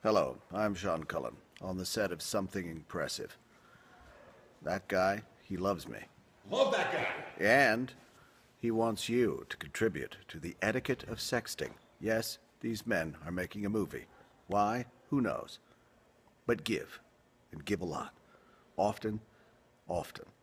Hello, I'm Sean Cullen, on the set of Something Impressive. That guy, he loves me. Love that guy! And he wants you to contribute to the Etiquette of Sexting. Yes, these men are making a movie. Why? Who knows? But give, and give a lot. Often, often.